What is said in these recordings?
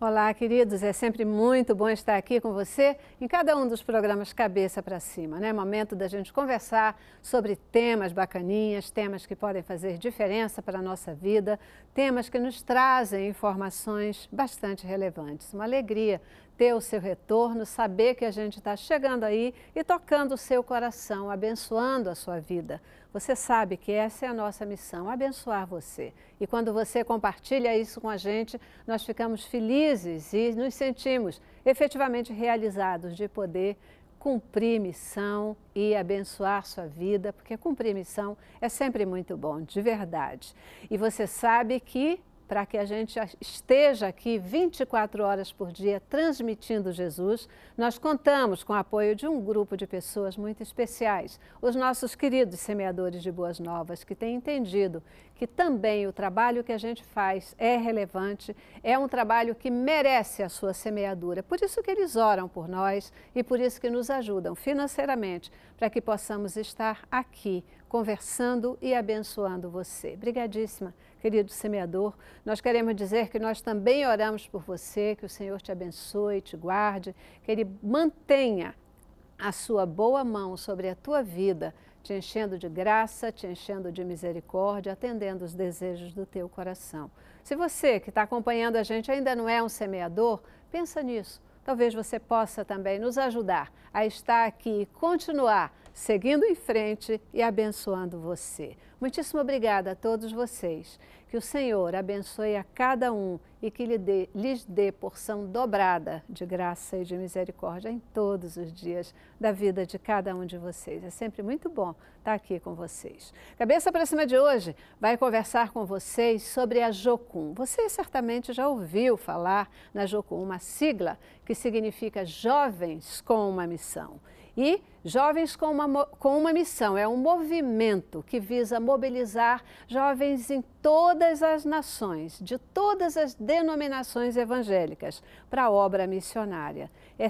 Olá, queridos, é sempre muito bom estar aqui com você em cada um dos programas Cabeça para Cima, né? Momento da gente conversar sobre temas bacaninhas, temas que podem fazer diferença para a nossa vida, temas que nos trazem informações bastante relevantes. Uma alegria ter o seu retorno, saber que a gente está chegando aí e tocando o seu coração, abençoando a sua vida. Você sabe que essa é a nossa missão, abençoar você. E quando você compartilha isso com a gente, nós ficamos felizes e nos sentimos efetivamente realizados de poder cumprir missão e abençoar sua vida, porque cumprir missão é sempre muito bom, de verdade. E você sabe que para que a gente esteja aqui 24 horas por dia transmitindo Jesus, nós contamos com o apoio de um grupo de pessoas muito especiais, os nossos queridos semeadores de boas novas, que têm entendido que também o trabalho que a gente faz é relevante, é um trabalho que merece a sua semeadura. Por isso que eles oram por nós e por isso que nos ajudam financeiramente, para que possamos estar aqui conversando e abençoando você. Obrigadíssima, querido semeador. Nós queremos dizer que nós também oramos por você, que o Senhor te abençoe, te guarde, que Ele mantenha a sua boa mão sobre a tua vida, te enchendo de graça, te enchendo de misericórdia, atendendo os desejos do teu coração. Se você que está acompanhando a gente ainda não é um semeador, pensa nisso. Talvez você possa também nos ajudar a estar aqui e continuar seguindo em frente e abençoando você. Muitíssimo obrigada a todos vocês. Que o Senhor abençoe a cada um e que lhes dê porção dobrada de graça e de misericórdia em todos os dias da vida de cada um de vocês. É sempre muito bom estar aqui com vocês. Cabeça para Cima de hoje vai conversar com vocês sobre a Jocum. Você certamente já ouviu falar na Jocum, uma sigla que significa Jovens com uma Missão. E Jovens com uma Missão é um movimento que visa mobilizar jovens em todas as nações, de todas as denominações evangélicas, para a obra missionária.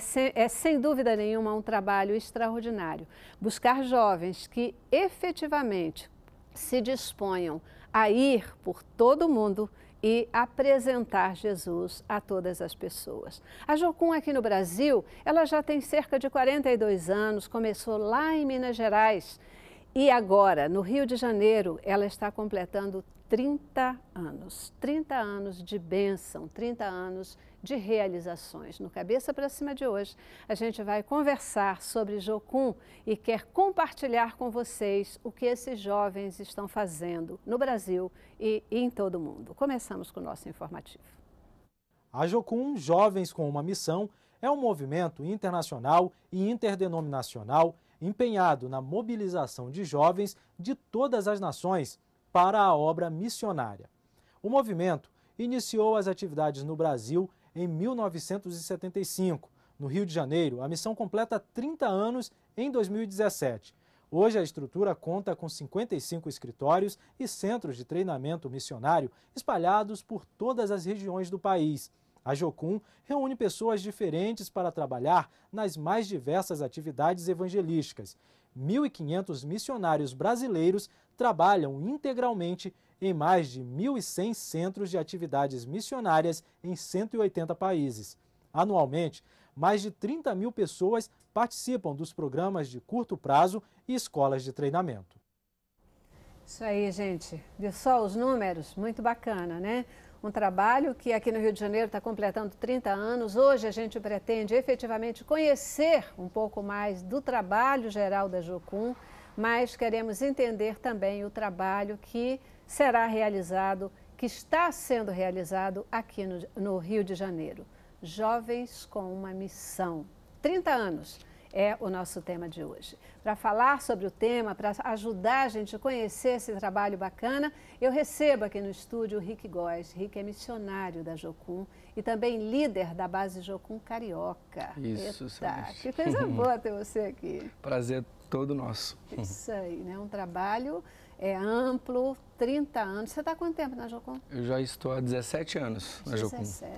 É sem dúvida nenhuma um trabalho extraordinário. Buscar jovens que efetivamente se disponham a ir por todo o mundo e apresentar Jesus a todas as pessoas. A Jocum aqui no Brasil, ela já tem cerca de 42 anos, começou lá em Minas Gerais e agora, no Rio de Janeiro, ela está completando 30 anos. 30 anos de bênção, 30 anos de realizações. No Cabeça para Cima de hoje, a gente vai conversar sobre Jocum e quer compartilhar com vocês o que esses jovens estão fazendo no Brasil e em todo o mundo. Começamos com o nosso informativo. A Jocum Jovens com uma Missão é um movimento internacional e interdenominacional empenhado na mobilização de jovens de todas as nações para a obra missionária. O movimento iniciou as atividades no Brasil em 1975. No Rio de Janeiro, a missão completa 30 anos em 2017. Hoje, a estrutura conta com 55 escritórios e centros de treinamento missionário espalhados por todas as regiões do país. A Jocum reúne pessoas diferentes para trabalhar nas mais diversas atividades evangelísticas. 1.500 missionários brasileiros trabalham integralmente em mais de 1.100 centros de atividades missionárias em 180 países. Anualmente, mais de 30 mil pessoas participam dos programas de curto prazo e escolas de treinamento. Isso aí, gente. Viu só os números? Muito bacana, né? Um trabalho que aqui no Rio de Janeiro está completando 30 anos. Hoje a gente pretende efetivamente conhecer um pouco mais do trabalho geral da Jocum, mas queremos entender também o trabalho que será realizado, que está sendo realizado aqui no Rio de Janeiro. Jovens com uma Missão. 30 anos é o nosso tema de hoje. Para falar sobre o tema, para ajudar a gente a conhecer esse trabalho bacana, eu recebo aqui no estúdio o Rick Góes. Rick é missionário da Jocum e também líder da base Jocum Carioca. Isso, Eita, que coisa boa ter você aqui. Prazer todo nosso. Isso aí, né? Um trabalho amplo, 30 anos. Você está há quanto tempo na Jocum? Eu já estou há 17 anos na Jocum. 17,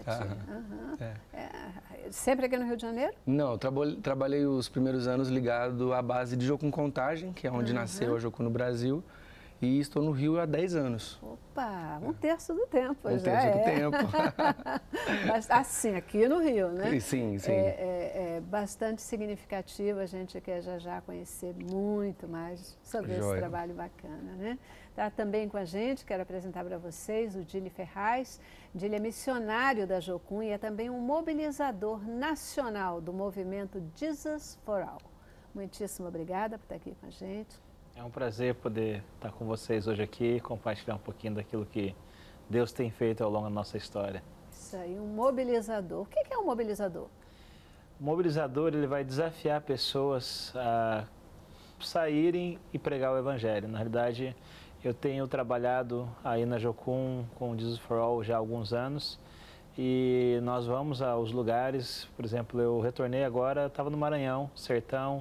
sempre aqui no Rio de Janeiro? Não, eu trabalhei os primeiros anos ligado à base de Jocum Contagem, que é onde nasceu a Jocum no Brasil. e estou no Rio há 10 anos. Opa, um terço do tempo Um já terço do é. tempo. Mas, assim, aqui no Rio, né? Sim, sim. É bastante significativo, a gente quer já conhecer muito mais sobre esse Joia. trabalho bacana, né? Tá também com a gente, quero apresentar para vocês o Dili Ferraz. Dili é missionário da Jocum e é também um mobilizador nacional do movimento Jesus for All. Muitíssimo obrigada por estar aqui com a gente. É um prazer poder estar com vocês hoje aqui, compartilhar um pouquinho daquilo que Deus tem feito ao longo da nossa história. Isso aí, um mobilizador. O que é um mobilizador? O mobilizador, ele vai desafiar pessoas a saírem e pregar o Evangelho. Na realidade, eu tenho trabalhado aí na Jocum com Jesus for All já há alguns anos e nós vamos aos lugares, por exemplo, eu retornei agora, estava no Maranhão, sertão,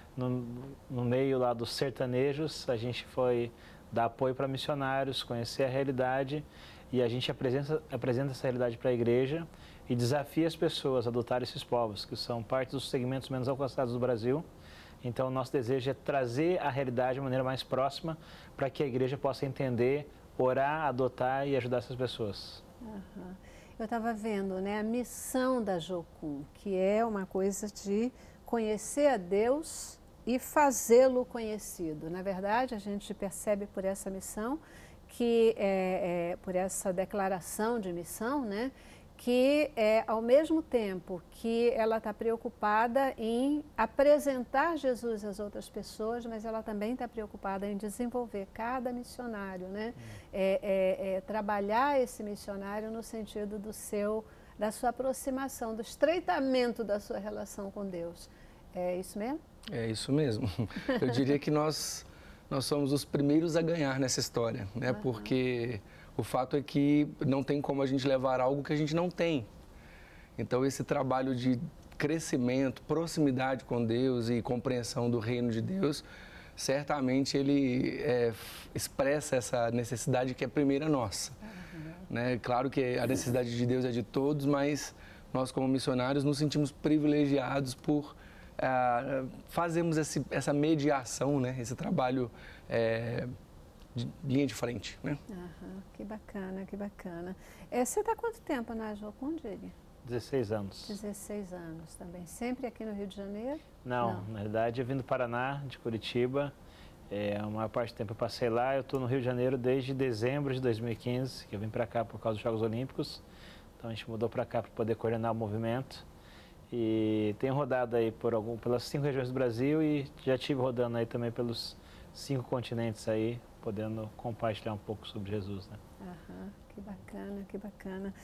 no meio lá dos sertanejos, a gente foi dar apoio para missionários, conhecer a realidade e a gente apresenta essa realidade para a igreja e desafia as pessoas a adotar esses povos, que são parte dos segmentos menos alcançados do Brasil. Então, o nosso desejo é trazer a realidade de maneira mais próxima para que a igreja possa entender, orar, adotar e ajudar essas pessoas. Uhum. Eu estava vendo, né, a missão da Jocum, que é uma coisa de conhecer a Deus e fazê-lo conhecido. Na verdade, a gente percebe por essa missão, que por essa declaração de missão, né, que ao mesmo tempo que ela está preocupada em apresentar Jesus às outras pessoas, mas ela também está preocupada em desenvolver cada missionário, né? Trabalhar esse missionário no sentido da sua aproximação, do estreitamento da sua relação com Deus. É isso mesmo? É isso mesmo. Eu diria que nós somos os primeiros a ganhar nessa história, né? Uhum. Porque o fato é que não tem como a gente levar algo que a gente não tem. Então, esse trabalho de crescimento, proximidade com Deus e compreensão do reino de Deus, certamente ele expressa essa necessidade que é primeira nossa. Uhum. Né? Claro que a necessidade de Deus é de todos, mas nós, como missionários, nos sentimos privilegiados por fazermos essa mediação, né? Esse trabalho de linha de frente, né? Uhum, que bacana, que bacana. Você está há quanto tempo na Jocum, Dili? 16 anos. 16 anos também. Sempre aqui no Rio de Janeiro? Não. Na verdade eu vim do Paraná, de Curitiba. A maior parte do tempo eu passei lá. Eu estou no Rio de Janeiro desde dezembro de 2015, que eu vim para cá por causa dos Jogos Olímpicos. Então a gente mudou para cá para poder coordenar o movimento. E tenho rodado aí pelas 5 regiões do Brasil e já estive rodando aí também pelos 5 continentes aí, podendo compartilhar um pouco sobre Jesus, né? Aham, que bacana, que bacana.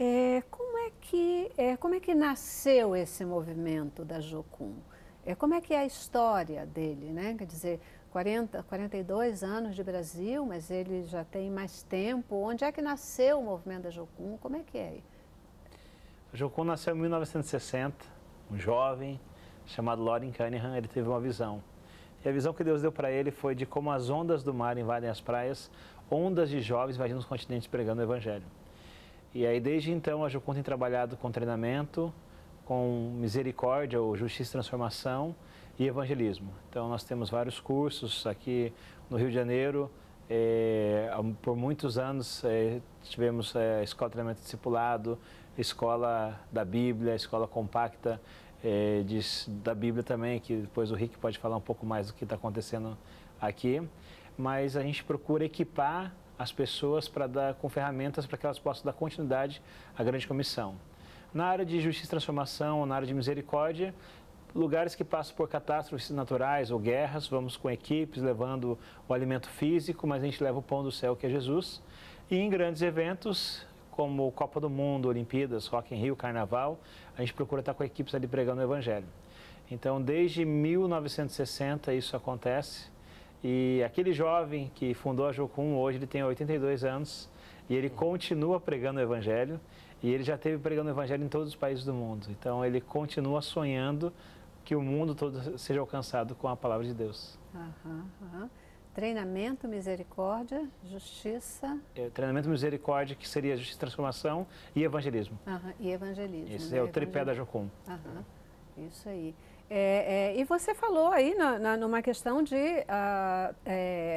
Como é que nasceu esse movimento da Jocum? Como é que é a história dele, né? Quer dizer, 42 anos de Brasil, mas ele já tem mais tempo. Onde é que nasceu o movimento da Jocum? Como é que é? A Jocum nasceu em 1960, um jovem chamado Loren Cunningham, ele teve uma visão. E a visão que Deus deu para ele foi de como as ondas do mar invadem as praias, ondas de jovens invadindo os continentes pregando o Evangelho. E aí, desde então, a Jocum tem trabalhado com treinamento, com misericórdia, ou justiça e transformação e evangelismo. Então, nós temos vários cursos aqui no Rio de Janeiro. Por muitos anos, tivemos a Escola de Treinamento Discipulado, Escola da Bíblia, Escola Compacta da Bíblia também, que depois o Rick pode falar um pouco mais do que está acontecendo aqui. Mas a gente procura equipar as pessoas para dar com ferramentas para que elas possam dar continuidade à grande comissão. Na área de justiça e transformação, na área de misericórdia, lugares que passam por catástrofes naturais ou guerras, vamos com equipes levando o alimento físico, mas a gente leva o pão do céu, que é Jesus. E em grandes eventos, como Copa do Mundo, Olimpíadas, Rock in Rio, Carnaval, a gente procura estar com equipes ali pregando o Evangelho. Então, desde 1960 isso acontece. E aquele jovem que fundou a Jocum, hoje ele tem 82 anos e ele continua pregando o Evangelho. E ele já esteve pregando o Evangelho em todos os países do mundo. Então, ele continua sonhando que o mundo todo seja alcançado com a palavra de Deus. Treinamento, misericórdia, justiça... Treinamento, misericórdia, que seria justiça e transformação, e evangelismo. E evangelismo. Esse é o tripé da Jocum. Isso aí. E você falou aí numa questão de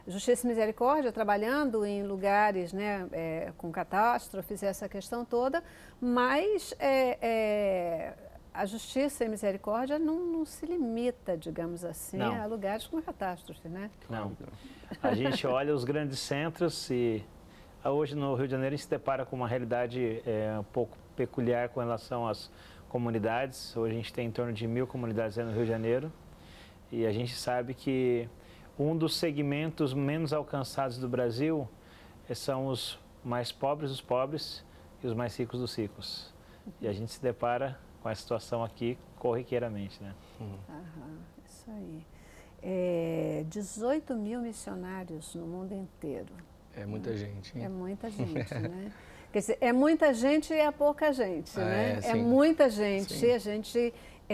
Justiça e Misericórdia trabalhando em lugares, né, com catástrofes, essa questão toda, mas a Justiça e Misericórdia não se limita, digamos assim, a lugares com catástrofe, né? Não. A gente olha os grandes centros e hoje no Rio de Janeiro a gente se depara com uma realidade um pouco peculiar com relação às comunidades. Hoje a gente tem em torno de 1.000 comunidades no Rio de Janeiro e a gente sabe que um dos segmentos menos alcançados do Brasil são os mais pobres dos pobres e os mais ricos dos ricos. E a gente se depara com a situação aqui corriqueiramente, né? Isso aí. 18 mil missionários no mundo inteiro. É muita gente, hein? É muita gente, né? Quer dizer, é muita gente e é pouca gente, né? É sim. muita gente. Sim. A gente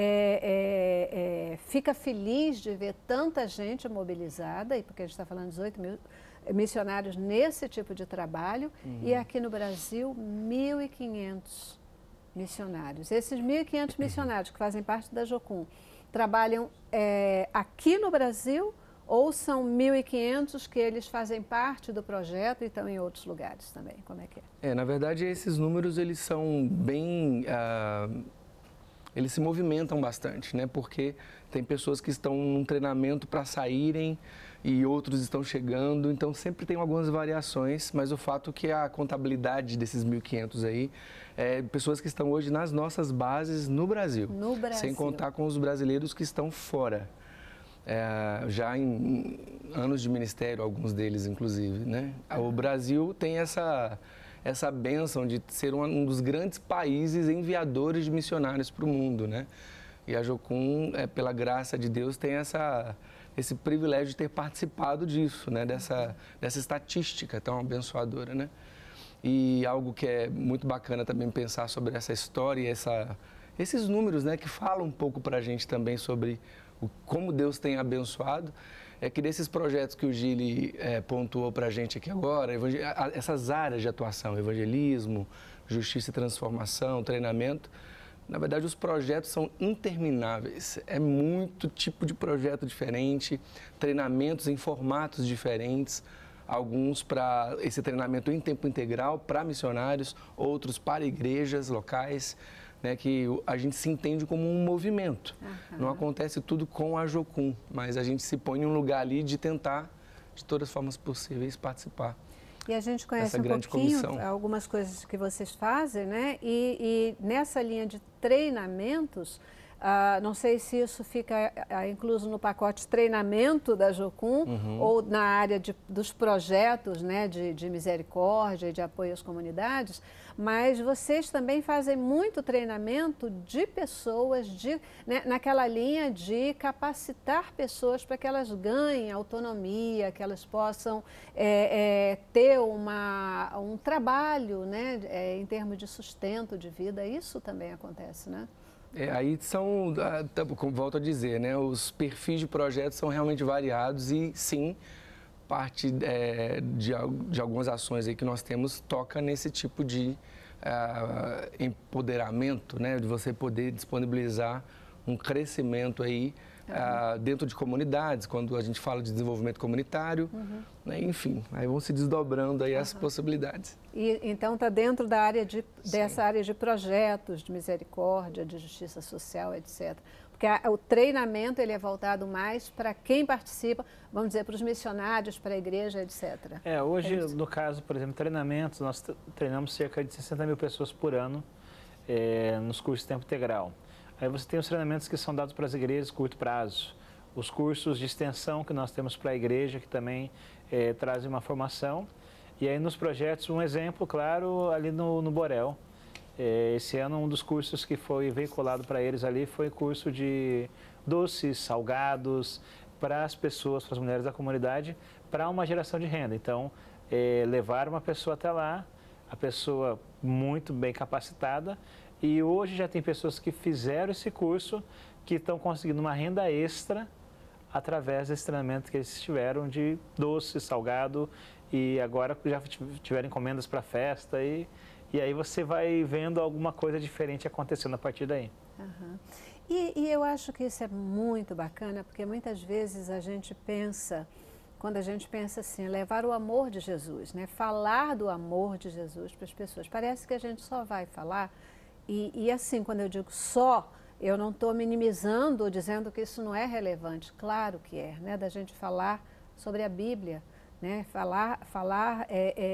fica feliz de ver tanta gente mobilizada, e porque a gente está falando de 18 mil missionários nesse tipo de trabalho, e aqui no Brasil, 1.500 missionários. Esses 1.500 missionários que fazem parte da Jocum trabalham aqui no Brasil ou são 1.500 que eles fazem parte do projeto e estão em outros lugares também? Como é que é? Na verdade, esses números, eles são bem... eles se movimentam bastante, né? Porque tem pessoas que estão num treinamento para saírem e outros estão chegando, então sempre tem algumas variações, mas o fato é que a contabilidade desses 1.500 aí pessoas que estão hoje nas nossas bases no Brasil. No Brasil. Sem contar com os brasileiros que estão fora. Já em anos de ministério, alguns deles inclusive, né? O Brasil tem essa bênção de ser um dos grandes países enviadores de missionários para o mundo, né? E a Jocum, pela graça de Deus, tem esse privilégio de ter participado disso, né? Dessa estatística tão abençoadora, né? E algo que é muito bacana também pensar sobre essa história e esses números, né? Que falam um pouco para a gente também sobre como Deus tem abençoado, é que desses projetos que o Gili pontuou para a gente aqui agora, essas áreas de atuação, evangelismo, justiça e transformação, treinamento, na verdade os projetos são intermináveis, é muito tipo de projeto diferente, treinamentos em formatos diferentes, alguns para esse treinamento em tempo integral para missionários, outros para igrejas locais, né, que a gente se entende como um movimento. Não acontece tudo com a Jocum, mas a gente se põe em um lugar ali de tentar, de todas as formas possíveis, participar. E a gente conhece um pouquinho algumas coisas que vocês fazem, né? E nessa linha de treinamentos, não sei se isso fica incluso no pacote treinamento da Jocum ou na área dos projetos, né, de misericórdia e de apoio às comunidades, mas vocês também fazem muito treinamento de pessoas, né, naquela linha de capacitar pessoas para que elas ganhem autonomia, que elas possam ter um trabalho, né, em termos de sustento de vida. Isso também acontece, né? Aí são, como volto a dizer, né, os perfis de projetos são realmente variados e sim, parte de algumas ações aí que nós temos toca nesse tipo de empoderamento, né, de você poder disponibilizar um crescimento aí dentro de comunidades, quando a gente fala de desenvolvimento comunitário, né, enfim, aí vão se desdobrando aí as possibilidades. E então está dentro da área dessa área de projetos de misericórdia, de justiça social, etc. Porque o treinamento ele é voltado mais para quem participa, vamos dizer, para os missionários, para a igreja, etc. Hoje, no caso, por exemplo, treinamentos, nós treinamos cerca de 60 mil pessoas por ano nos cursos de tempo integral. Aí você tem os treinamentos que são dados para as igrejas curto prazo, os cursos de extensão que nós temos para a igreja, que também trazem uma formação. E aí nos projetos, um exemplo, claro, ali no Borel. Esse ano, um dos cursos que foi veiculado para eles ali foi curso de doces, salgados, para as pessoas, para as mulheres da comunidade, para uma geração de renda. Então, levar uma pessoa até lá, a pessoa muito bem capacitada, e hoje já tem pessoas que fizeram esse curso, que estão conseguindo uma renda extra através desse treinamento que eles tiveram de doce, salgado, e agora já tiveram encomendas para festa, e aí você vai vendo alguma coisa diferente acontecendo a partir daí. E eu acho que isso é muito bacana, porque muitas vezes a gente pensa quando a gente pensa assim, levar o amor de Jesus, né? Falar do amor de Jesus para as pessoas. Parece que a gente só vai falar, e assim, quando eu digo só, eu não estou minimizando ou dizendo que isso não é relevante. Claro que é, né? Da gente falar sobre a Bíblia, né? Falar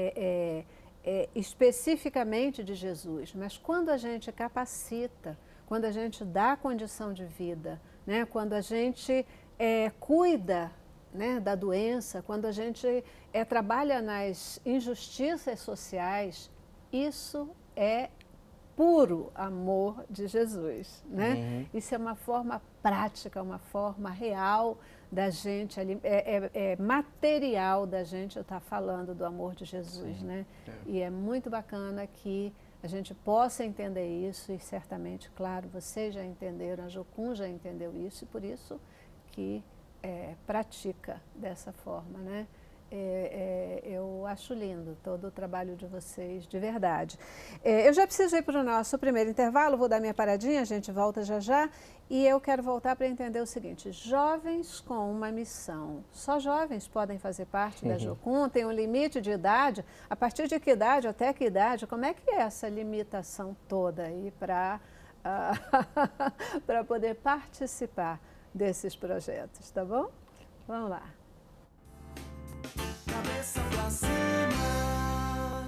especificamente de Jesus. Mas quando a gente capacita, quando a gente dá condição de vida, né? Quando a gente cuida, né, da doença, quando a gente trabalha nas injustiças sociais, isso é puro amor de Jesus, né? Uhum. Isso é uma forma prática, uma forma real da gente, material da gente estar falando do amor de Jesus, sim, né? E é muito bacana que a gente possa entender isso e certamente, claro, vocês já entenderam, a Jocum já entendeu isso e por isso que pratica dessa forma, né? Eu acho lindo todo o trabalho de vocês, de verdade. Eu já preciso ir para o nosso primeiro intervalo, vou dar minha paradinha, a gente volta já já. E eu quero voltar para entender o seguinte, jovens com uma missão. Só jovens podem fazer parte da Jocum? Tem um limite de idade? A partir de que idade, até que idade? Como é que é essa limitação toda aí para para poder participar desses projetos, tá bom? Vamos lá. Cabeça pra cima,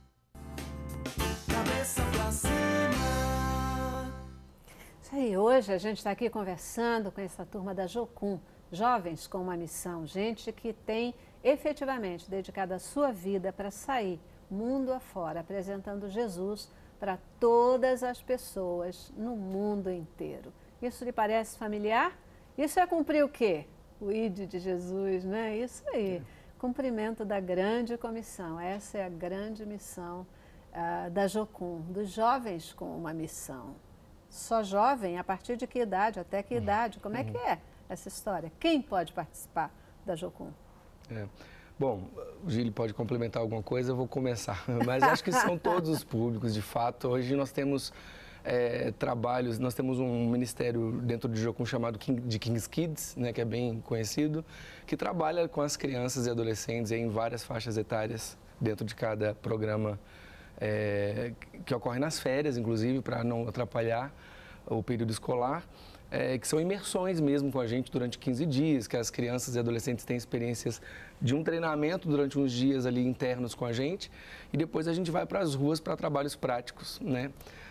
cabeça pra cima. Isso aí, hoje a gente está aqui conversando com essa turma da Jocum, jovens com uma missão, gente que tem efetivamente dedicado a sua vida para sair mundo afora, apresentando Jesus para todas as pessoas no mundo inteiro. Isso lhe parece familiar? Isso é cumprir o quê? O ID de Jesus, né? Isso aí, cumprimento da grande comissão. Essa é a grande missão da Jocum, dos jovens com uma missão. Só jovem, a partir de que idade, até que idade? Como é que é essa história? Quem pode participar da Jocum? Bom, o Gili pode complementar alguma coisa, eu vou começar. Mas acho que são todos os públicos, de fato. Hoje nós temos trabalhos, nós temos um ministério dentro de Jocum chamado de King's Kids, né, que é bem conhecido, que trabalha com as crianças e adolescentes em várias faixas etárias dentro de cada programa que ocorre nas férias, inclusive, para não atrapalhar o período escolar, que são imersões mesmo com a gente durante 15 dias, que as crianças e adolescentes têm experiências de um treinamento durante uns dias ali internos com a gente, e depois a gente vai para as ruas para trabalhos práticos, né?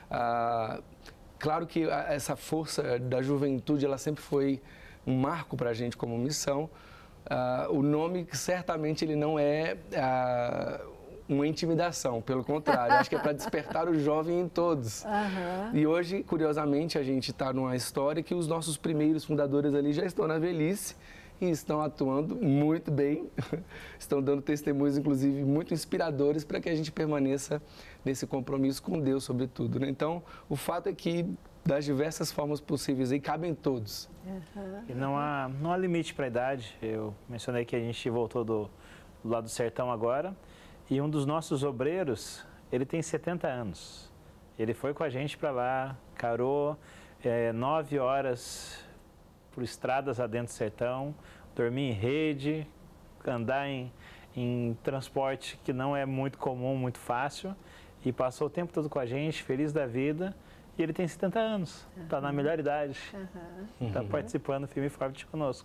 Claro que essa força da juventude, ela sempre foi um marco para a gente como missão. O nome, certamente, ele não é uma intimidação, pelo contrário, acho que é para despertar o jovem em todos. E hoje, curiosamente, a gente está numa história que os nossos primeiros fundadores ali já estão na velhice e estão atuando muito bem, estão dando testemunhos, inclusive, muito inspiradores para que a gente permaneça nesse compromisso com Deus, sobretudo, né? Então, o fato é que, das diversas formas possíveis, aí cabem todos. E não há limite para a idade. Eu mencionei que a gente voltou do lado do sertão agora, e um dos nossos obreiros, ele tem 70 anos. Ele foi com a gente para lá, carou 9 horas por estradas adentro do sertão, dormir em rede, andar em transporte que não é muito comum, muito fácil, e passou o tempo todo com a gente, feliz da vida, e ele tem 70 anos, está na melhor idade, está participando firme e forte conosco.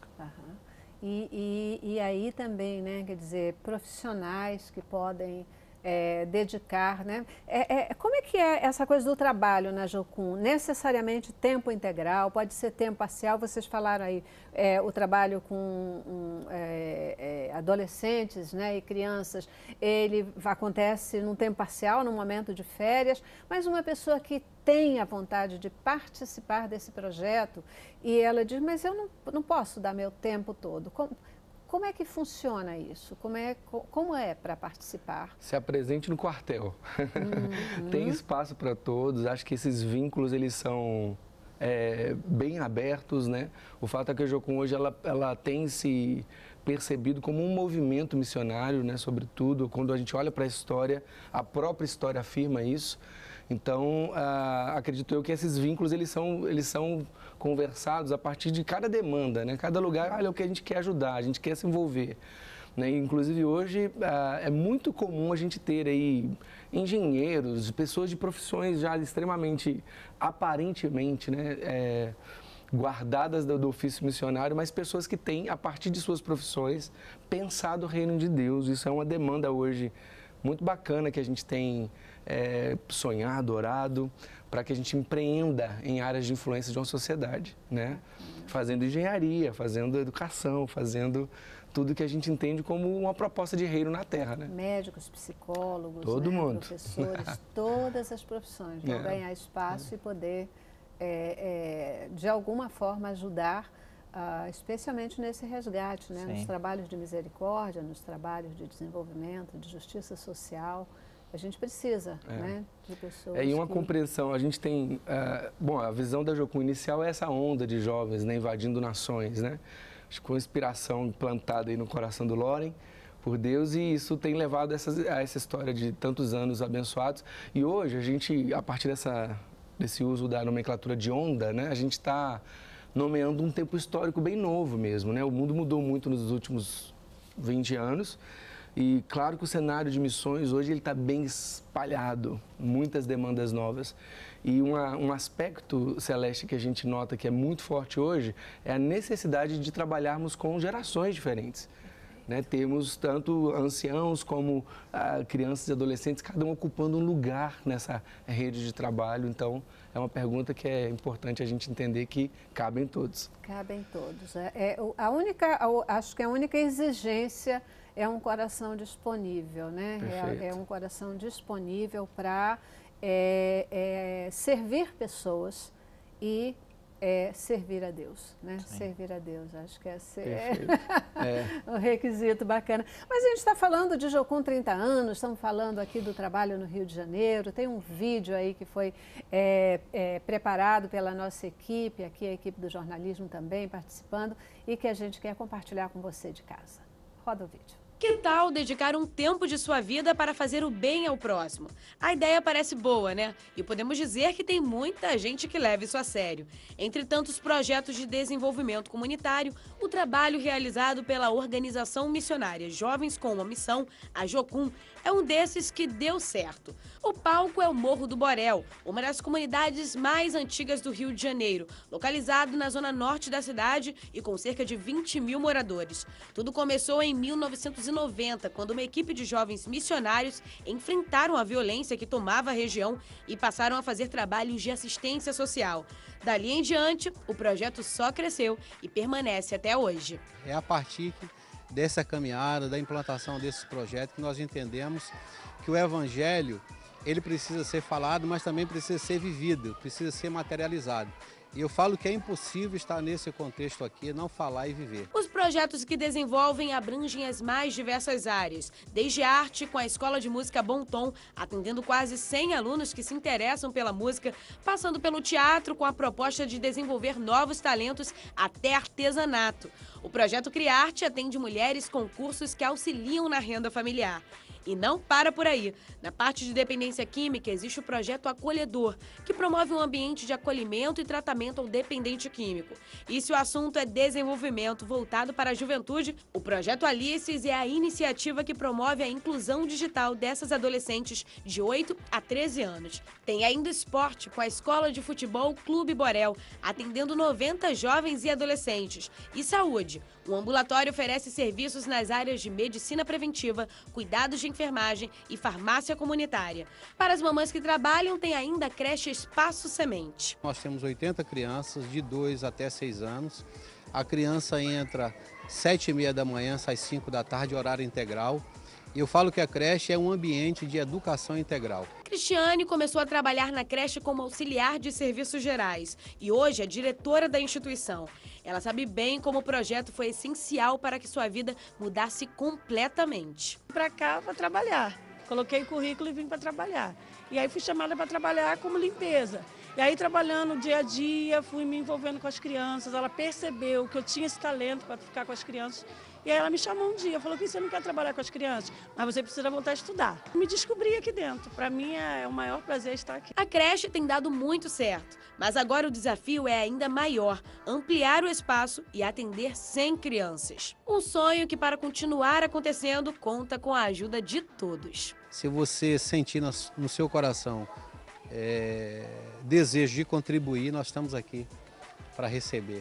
E aí também, né, quer dizer, profissionais que podem dedicar, né? Como é que é essa coisa do trabalho na Jocum? Necessariamente tempo integral, pode ser tempo parcial, vocês falaram aí, o trabalho com adolescentes, né, e crianças, ele acontece num tempo parcial, num momento de férias, mas uma pessoa que tem a vontade de participar desse projeto e ela diz, mas eu não posso dar meu tempo todo. Como é que funciona isso? Como é para participar? Se apresente no quartel. Tem espaço para todos. Acho que esses vínculos, eles são bem abertos, né? O fato é que a Jocum hoje, ela tem se percebido como um movimento missionário, né? Sobretudo, quando a gente olha para a história, a própria história afirma isso. Então, acredito eu que esses vínculos eles são conversados a partir de cada demanda, né? Cada lugar, olha, o que a gente quer ajudar, a gente quer se envolver. Né? Inclusive, hoje, é muito comum a gente ter aí engenheiros, pessoas de profissões já extremamente, aparentemente, né? Guardadas do ofício missionário, mas pessoas que têm, a partir de suas profissões, pensado o reino de Deus. Isso é uma demanda hoje muito bacana que a gente tem sonhado, orado, para que a gente empreenda em áreas de influência de uma sociedade, né? Fazendo engenharia, fazendo educação, fazendo tudo que a gente entende como uma proposta de reino na Terra, né? Médicos, psicólogos, todo mundo. Professores, todas as profissões vão ganhar espaço e poder, de alguma forma, ajudar, especialmente nesse resgate, né? Nos trabalhos de misericórdia, nos trabalhos de desenvolvimento, de justiça social. A gente precisa, né, de pessoas e uma compreensão, a gente tem, bom, a visão da Jocum inicial é essa onda de jovens, né, invadindo nações, né? Acho que com inspiração plantada aí no coração do Loren, por Deus, e isso tem levado a essa história de tantos anos abençoados. E hoje, a gente, a partir desse uso da nomenclatura de onda, né, a gente está nomeando um tempo histórico bem novo mesmo, né? O mundo mudou muito nos últimos 20 anos. E claro que o cenário de missões hoje ele está bem espalhado, muitas demandas novas. E um aspecto, Celeste, que a gente nota que é muito forte hoje é a necessidade de trabalharmos com gerações diferentes. Né? Temos tanto anciãos como crianças e adolescentes, cada um ocupando um lugar nessa rede de trabalho. Então, é uma pergunta que é importante a gente entender que cabem todos. Cabem todos. Acho que a única exigência é um coração disponível, né? É um coração disponível para servir pessoas e servir a Deus, né? Sim. Servir a Deus, acho que esse é um requisito bacana. Mas a gente está falando de Jocum 30 anos, estamos falando aqui do trabalho no Rio de Janeiro, tem um vídeo aí que foi preparado pela nossa equipe, aqui a equipe do jornalismo também participando, e que a gente quer compartilhar com você de casa. Roda o vídeo. Que tal dedicar um tempo de sua vida para fazer o bem ao próximo? A ideia parece boa, né? E podemos dizer que tem muita gente que leva isso a sério. Entre tantos projetos de desenvolvimento comunitário, o trabalho realizado pela organização missionária Jovens com uma Missão, a Jocum, é um desses que deu certo. O palco é o Morro do Borel, uma das comunidades mais antigas do Rio de Janeiro, localizado na zona norte da cidade e com cerca de 20 mil moradores. Tudo começou em 1990, quando uma equipe de jovens missionários enfrentaram a violência que tomava a região e passaram a fazer trabalhos de assistência social. Dali em diante, o projeto só cresceu e permanece até hoje. É a partir dessa caminhada, da implantação desses projetos, que nós entendemos que o Evangelho, ele precisa ser falado, mas também precisa ser vivido, precisa ser materializado. E eu falo que é impossível estar nesse contexto aqui, não falar e viver. Os projetos que desenvolvem abrangem as mais diversas áreas, desde arte com a Escola de Música Bom Tom, atendendo quase 100 alunos que se interessam pela música, passando pelo teatro com a proposta de desenvolver novos talentos até artesanato. O projeto Criarte atende mulheres com cursos que auxiliam na renda familiar. E não para por aí. Na parte de dependência química existe o projeto Acolhedor, que promove um ambiente de acolhimento e tratamento ao dependente químico. E se o assunto é desenvolvimento voltado para a juventude, o projeto Alices é a iniciativa que promove a inclusão digital dessas adolescentes de 8 a 13 anos. Tem ainda esporte com a Escola de Futebol Clube Borel, atendendo 90 jovens e adolescentes. E saúde. O ambulatório oferece serviços nas áreas de medicina preventiva, cuidados de enfermagem e farmácia comunitária. Para as mamães que trabalham, tem ainda a creche Espaço Semente. Nós temos 80 crianças de 2 até 6 anos. A criança entra às 7h30 da manhã, sai às 5 da tarde, horário integral. E eu falo que a creche é um ambiente de educação integral. Cristiane começou a trabalhar na creche como auxiliar de serviços gerais e hoje é diretora da instituição. Ela sabe bem como o projeto foi essencial para que sua vida mudasse completamente. Para cá para trabalhar. Coloquei currículo e vim para trabalhar. E aí fui chamada para trabalhar como limpeza. E aí trabalhando dia a dia, fui me envolvendo com as crianças. Ela percebeu que eu tinha esse talento para ficar com as crianças E aí ela me chamou um dia, falou que você não quer trabalhar com as crianças, mas você precisa voltar a estudar. Me descobri aqui dentro. Para mim é o maior prazer estar aqui. A creche tem dado muito certo, mas agora o desafio é ainda maior, ampliar o espaço e atender 100 crianças. Um sonho que, para continuar acontecendo, conta com a ajuda de todos. Se você sentir no seu coração desejo de contribuir, nós estamos aqui para receber.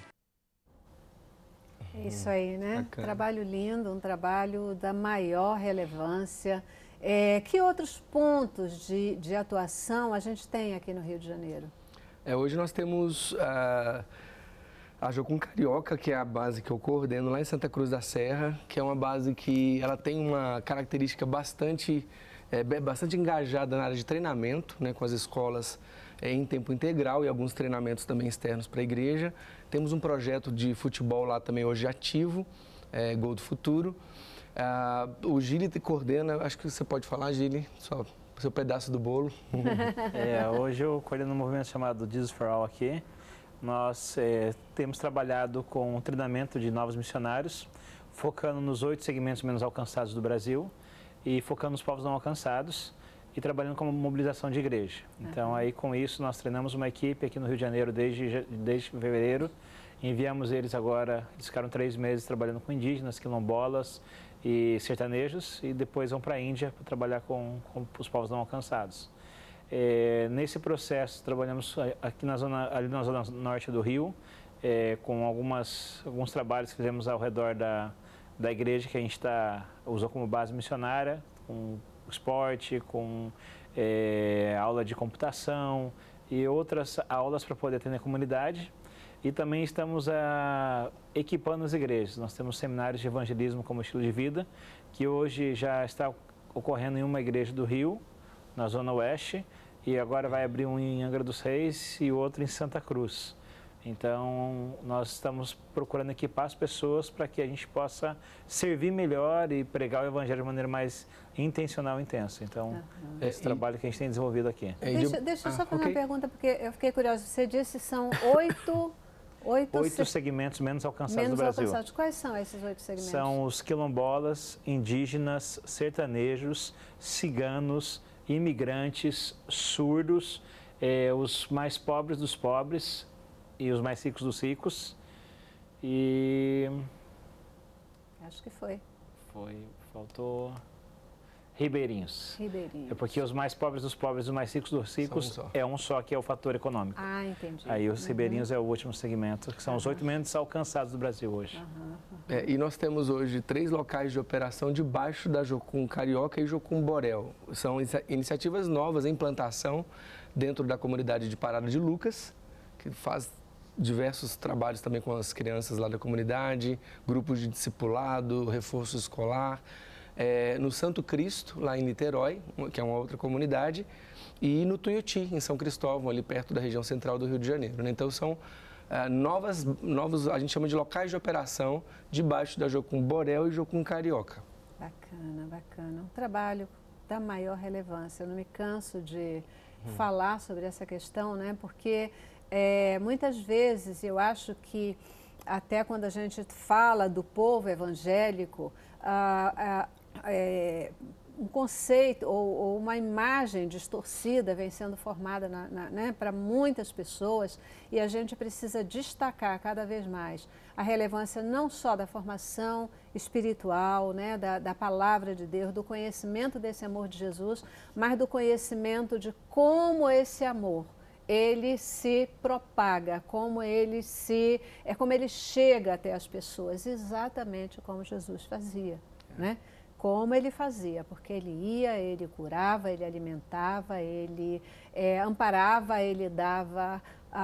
É isso aí, né? Bacana. Trabalho lindo, um trabalho da maior relevância. Que outros pontos de atuação a gente tem aqui no Rio de Janeiro? Hoje nós temos a Jocum Carioca, que é a base que eu coordeno lá em Santa Cruz da Serra, que é uma base que ela tem uma característica bastante engajada na área de treinamento, né, com as escolas em tempo integral e alguns treinamentos também externos para a igreja. Temos um projeto de futebol lá também hoje ativo, Gol do Futuro. O Gili coordena, acho que você pode falar, Gili, só o seu pedaço do bolo. Hoje eu coordeno um movimento chamado Jesus for All aqui. Nós temos trabalhado com o treinamento de novos missionários, focando nos 8 segmentos menos alcançados do Brasil e focando nos povos não alcançados e trabalhando como mobilização de igreja. Então, aí com isso, nós treinamos uma equipe aqui no Rio de Janeiro desde fevereiro. Enviamos eles agora, eles ficaram 3 meses trabalhando com indígenas, quilombolas e sertanejos, e depois vão para a Índia para trabalhar com os povos não alcançados. Nesse processo, trabalhamos aqui ali na zona norte do Rio, com alguns trabalhos que fizemos ao redor da igreja, que a gente usou como base missionária, com esporte, com aula de computação e outras aulas para poder atender a comunidade. E também estamos equipando as igrejas. Nós temos seminários de evangelismo como estilo de vida, que hoje já está ocorrendo em uma igreja do Rio, na Zona Oeste, e agora vai abrir um em Angra dos Reis e outro em Santa Cruz. Então, nós estamos procurando equipar as pessoas para que a gente possa servir melhor e pregar o Evangelho de maneira mais intencional e intensa. Então, esse trabalho que a gente tem desenvolvido aqui. Deixa eu só fazer uma pergunta, porque eu fiquei curiosa. Você disse que são 8 segmentos menos alcançados do Brasil. Quais são esses 8 segmentos? São os quilombolas, indígenas, sertanejos, ciganos, imigrantes, surdos, os mais pobres dos pobres e os mais ricos dos ricos. E... acho que foi. Faltou... Ribeirinhos. É porque os mais pobres dos pobres e os mais ricos dos ricos é um só, que é o fator econômico. Entendi. Aí os ribeirinhos é o último segmento, que são os 8 menos alcançados do Brasil hoje. E nós temos hoje 3 locais de operação debaixo da Jocum Carioca e Jocum Borel. São iniciativas novas em implantação dentro da comunidade de Parada de Lucas, que faz diversos trabalhos também com as crianças lá da comunidade, grupos de discipulado, reforço escolar. No Santo Cristo, lá em Niterói, que é uma outra comunidade, e no Tuiuti, em São Cristóvão, ali perto da região central do Rio de Janeiro, né? Então, são novos, a gente chama de locais de operação, debaixo da Jocum Borel e Jocum Carioca. Bacana, bacana. Um trabalho da maior relevância. Eu não me canso de falar sobre essa questão, né? Porque muitas vezes eu acho que, até quando a gente fala do povo evangélico, um conceito ou uma imagem distorcida vem sendo formada né, para muitas pessoas, e a gente precisa destacar cada vez mais a relevância não só da formação espiritual, né, da palavra de Deus, do conhecimento desse amor de Jesus, mas do conhecimento de como esse amor ele se propaga, como ele chega até as pessoas, exatamente como Jesus fazia, né? Como ele fazia, porque ele ia, ele curava, ele alimentava, ele amparava, ele dava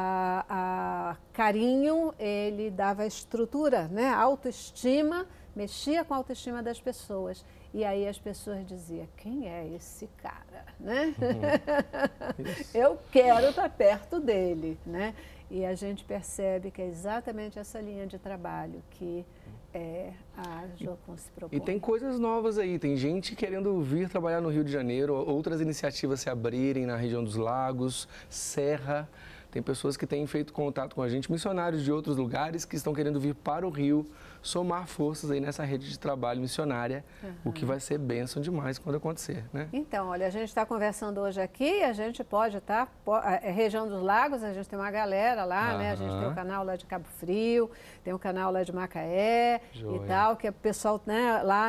carinho, ele dava estrutura, né? Autoestima, mexia com a autoestima das pessoas. E aí as pessoas diziam, quem é esse cara, né? Eu quero estar perto dele, né? E a gente percebe que é exatamente essa linha de trabalho que a Jocum se propõe. E tem coisas novas aí, tem gente querendo vir trabalhar no Rio de Janeiro, outras iniciativas se abrirem na região dos Lagos, Serra, Tem pessoas que têm feito contato com a gente, missionários de outros lugares que estão querendo vir para o Rio, somar forças aí nessa rede de trabalho missionária, o que vai ser bênção demais quando acontecer, né? Então, olha, a gente está conversando hoje aqui, a gente pode estar, região dos lagos, a gente tem uma galera lá, né? A gente tem o canal lá de Cabo Frio, tem o canal lá de Macaé e tal, que é o pessoal, né, lá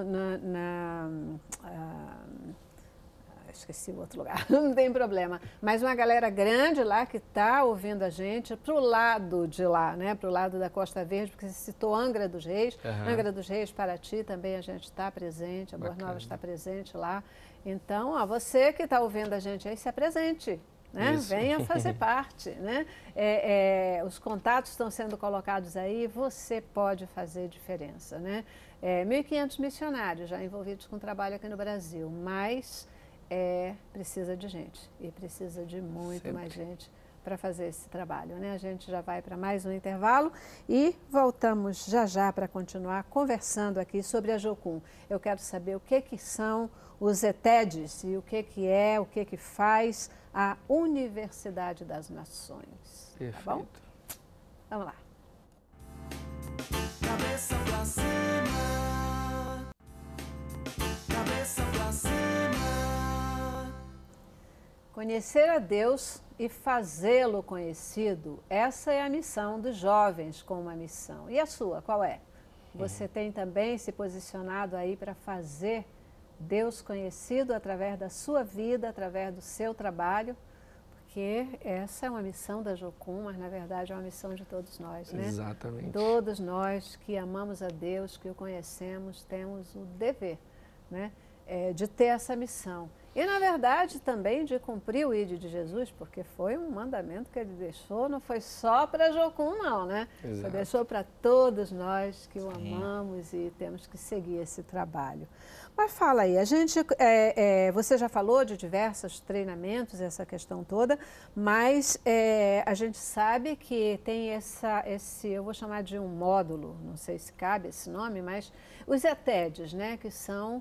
esqueci o outro lugar, não tem problema. Mas uma galera grande lá que está ouvindo a gente para o lado de lá, né? Para o lado da Costa Verde, porque você citou Angra dos Reis. Angra dos Reis, Paraty, também a gente está presente, a Boas Novas está presente lá. Então, ó, você que está ouvindo a gente aí, se apresente. Né? Venha fazer parte. Né? Os contatos estão sendo colocados aí, você pode fazer diferença. Né? 1.500 missionários já envolvidos com trabalho aqui no Brasil, mas precisa de gente e precisa de muito mais gente para fazer esse trabalho. Né? A gente já vai para mais um intervalo e voltamos já para continuar conversando aqui sobre a Jocum. Eu quero saber o que são os ETEDs e o que faz a Universidade das Nações. Perfeito. Tá bom? Vamos lá. Cabeça pra cima. Cabeça pra cima. Conhecer a Deus e fazê-lo conhecido, essa é a missão dos jovens com uma missão. E a sua, qual é? Você tem também se posicionado aí para fazer Deus conhecido através da sua vida, através do seu trabalho, porque essa é uma missão da Jocum, mas na verdade é uma missão de todos nós, né? Exatamente. Todos nós que amamos a Deus, que o conhecemos, temos o dever, né, de ter essa missão. E, na verdade, também de cumprir o ID de Jesus, porque foi um mandamento que ele deixou, não foi só para Jocum, não, né? Ele deixou para todos nós que o amamos e temos que seguir esse trabalho. Mas fala aí, a gente, você já falou de diversos treinamentos, essa questão toda, mas a gente sabe que tem esse, eu vou chamar de um módulo, não sei se cabe esse nome, mas os ETEDs, né, que são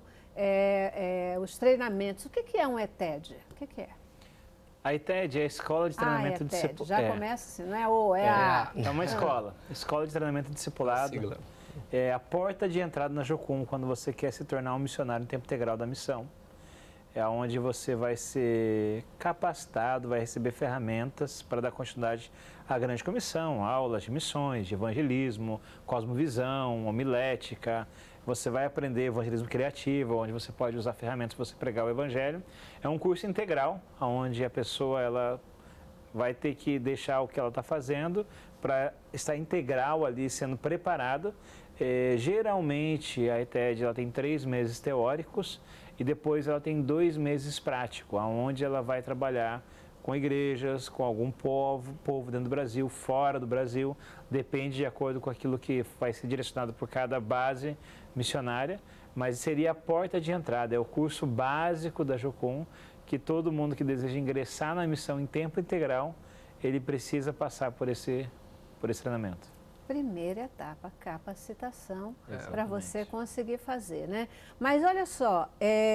os treinamentos. O que é um ETED? O que é? A ETED é a Escola de Treinamento Discipulado. Já começa assim, não é É uma Escola de Treinamento Discipulado. Sigla. É a porta de entrada na Jocum quando você quer se tornar um missionário em tempo integral da missão. É onde você vai ser capacitado, vai receber ferramentas para dar continuidade à grande comissão, aulas de missões, de evangelismo, cosmovisão, homilética. Você vai aprender evangelismo criativo, onde você pode usar ferramentas para você pregar o evangelho. É um curso integral, onde a pessoa ela vai ter que deixar o que ela está fazendo para estar integral ali, sendo preparado. Geralmente, a ETED ela tem 3 meses teóricos e depois ela tem 2 meses práticos, onde ela vai trabalhar com igrejas, com algum povo dentro do Brasil, fora do Brasil, depende de acordo com aquilo que vai ser direcionado por cada base missionária, mas seria a porta de entrada, é o curso básico da Jocum, que todo mundo que deseja ingressar na missão em tempo integral, ele precisa passar por esse treinamento. Primeira etapa, capacitação, para você conseguir fazer, né? Mas olha só,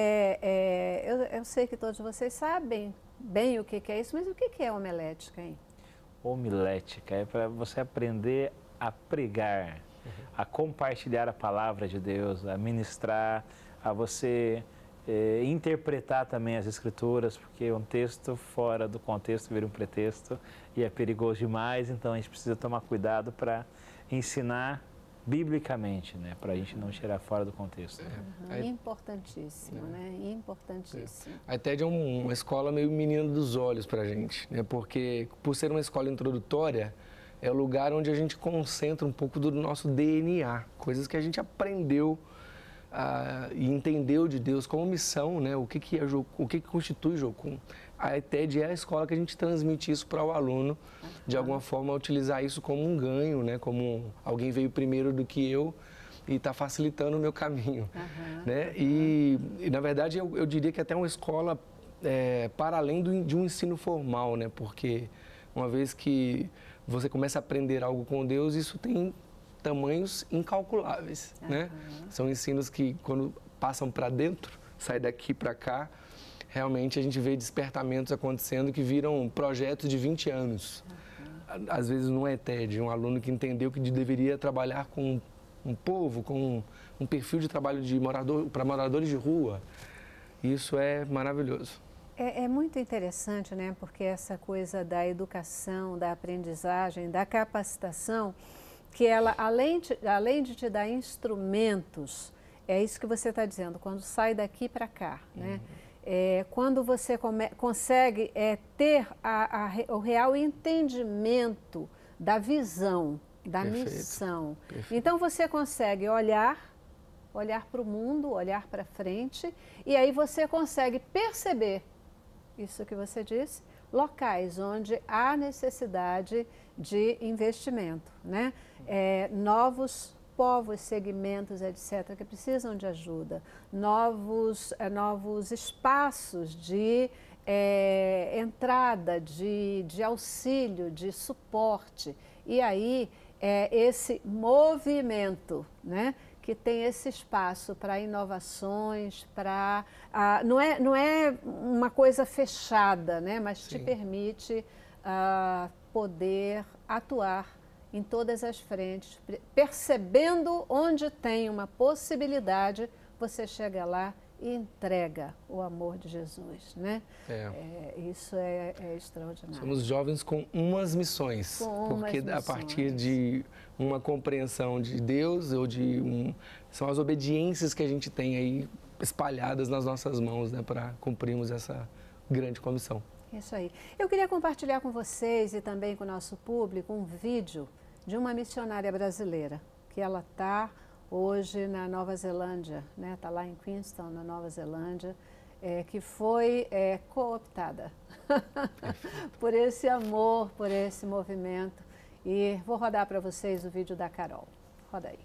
eu sei que todos vocês sabem bem o que é isso, mas o que é homilética, hein? Homilética é para você aprender a pregar, a compartilhar a palavra de Deus, a ministrar, a você interpretar também as escrituras, porque um texto fora do contexto vira um pretexto e é perigoso demais, então a gente precisa tomar cuidado para ensinar biblicamente, né, para a gente não tirar fora do contexto. Importantíssimo, né? Importantíssimo. A ETED é uma escola meio menino dos olhos para a gente, né? Porque por ser uma escola introdutória, é o lugar onde a gente concentra um pouco do nosso DNA, coisas que a gente aprendeu e entendeu de Deus como missão, né? O que é Jocum, o que constitui Jocum. A ETED é a escola que a gente transmite isso para o aluno, de alguma forma utilizar isso como um ganho, né? Como alguém veio primeiro do que eu e está facilitando o meu caminho, né? E na verdade eu diria que até uma escola para além de um ensino formal, né? Porque uma vez que você começa a aprender algo com Deus, isso tem tamanhos incalculáveis, né? São ensinos que quando passam para dentro, sai daqui para cá, realmente a gente vê despertamentos acontecendo que viram projetos de 20 anos. Às vezes não é TED, um aluno que entendeu que deveria trabalhar com um povo, com um perfil de trabalho para moradores de rua. Isso é maravilhoso. É muito interessante, né? Porque essa coisa da educação, da aprendizagem, da capacitação, que ela, além de te dar instrumentos, é isso que você está dizendo, quando sai daqui para cá, né? Quando você consegue ter o real entendimento da visão, da missão. Perfeito. Então você consegue olhar para o mundo, olhar para frente, e aí você consegue perceber, isso que você disse, locais onde há necessidade de investimento, né? Novos povos, segmentos, etc., que precisam de ajuda, novos espaços de entrada, de auxílio, de suporte. E aí, esse movimento, né, que tem esse espaço para inovações, para não é uma coisa fechada, né, mas Sim. te permite poder atuar em todas as frentes, percebendo onde tem uma possibilidade, você chega lá e entrega o amor de Jesus, né? Isso é extraordinário. Somos jovens com umas missões, porque a partir de uma compreensão de Deus ou são as obediências que a gente tem aí espalhadas nas nossas mãos, né, para cumprirmos essa grande comissão. Isso aí. Eu queria compartilhar com vocês e também com o nosso público um vídeo de uma missionária brasileira, que ela está hoje na Nova Zelândia, né? Está lá em Queenstown, na Nova Zelândia, que foi cooptada por esse amor, por esse movimento. E vou rodar para vocês o vídeo da Carol. Roda aí.